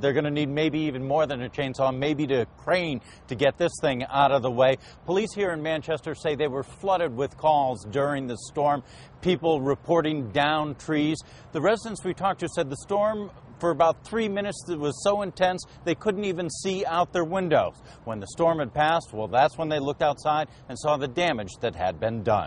they're going to need maybe even more than a chainsaw, maybe a crane to get this thing out of the way. Police here in Manchester say they were flooded with calls during the storm, people reporting downed trees. The residents we talked to said the storm for about 3 minutes it was so intense they couldn't even see out their windows. When the storm had passed, well, that's when they looked outside and saw the damage that had been done.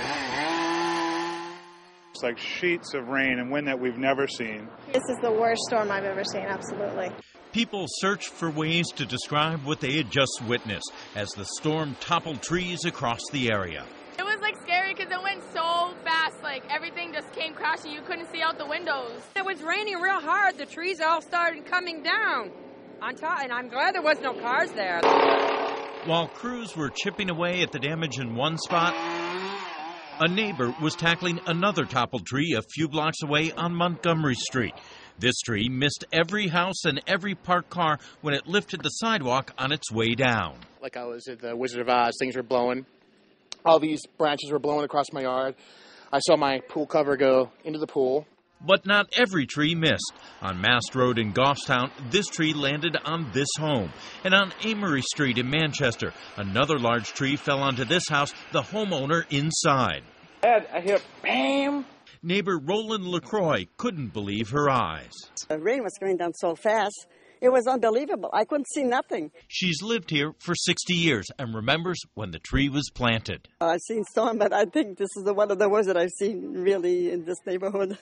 It's like sheets of rain and wind that we've never seen. This is the worst storm I've ever seen, absolutely. People searched for ways to describe what they had just witnessed as the storm toppled trees across the area. It was like scary because it went so fast, like everything just came crashing. You couldn't see out the windows. It was raining real hard. The trees all started coming down on top, and I'm glad there was no cars there. While crews were chipping away at the damage in one spot, a neighbor was tackling another toppled tree a few blocks away on Montgomery Street. This tree missed every house and every parked car when it lifted the sidewalk on its way down. Like I was at the Wizard of Oz, things were blowing. All these branches were blowing across my yard. I saw my pool cover go into the pool. But not every tree missed. On Mast Road in Goffstown, this tree landed on this home. And on Amory Street in Manchester, another large tree fell onto this house, the homeowner inside. I hear bam! Neighbor Roland LaCroix couldn't believe her eyes. The rain was coming down so fast. It was unbelievable. I couldn't see nothing. She's lived here for 60 years and remembers when the tree was planted. I've seen storm, but I think this is one of the worst that I've seen really in this neighborhood.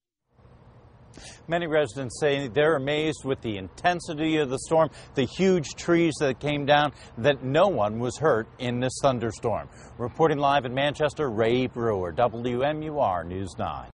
Many residents say they're amazed with the intensity of the storm, the huge trees that came down, that no one was hurt in this thunderstorm. Reporting live in Manchester, Ray Brewer, WMUR News 9.